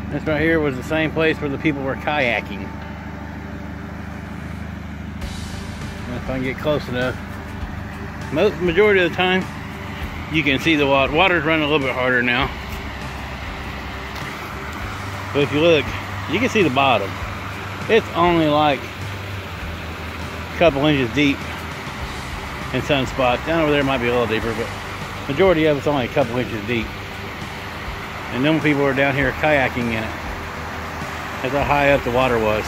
This right here was the same place where the people were kayaking. If I can get close enough. Majority of the time, you can see the water. Water's running a little bit harder now. But if you look, you can see the bottom. It's only like a couple inches deep in some spots. Down over there might be a little deeper, but majority of it's only a couple inches deep. And them people were down here kayaking in it. That's how high up the water was.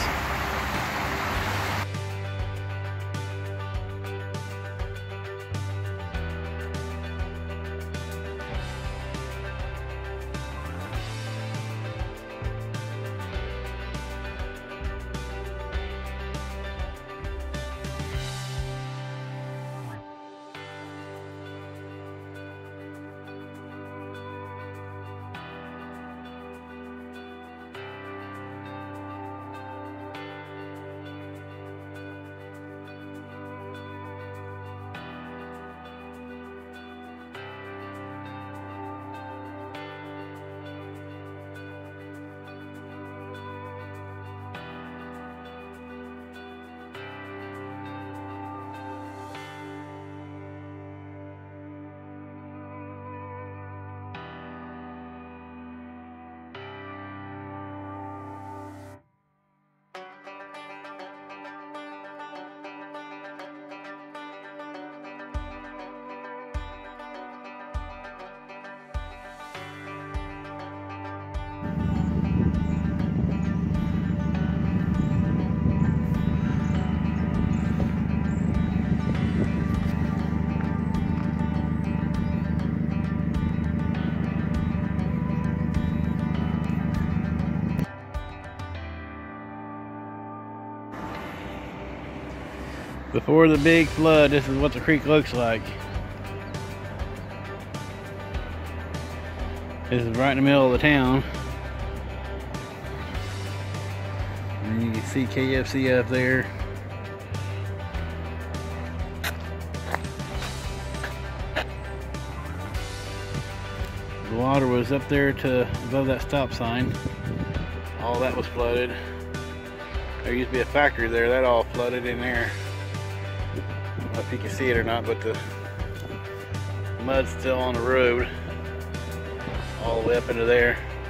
Before the big flood, this is what the creek looks like. This is right in the middle of the town. And you can see KFC up there. The water was up there to above that stop sign. All that was flooded. There used to be a factory there, that all flooded in there. I don't know if you can see it or not, but the mud's still on the road all the way up into there.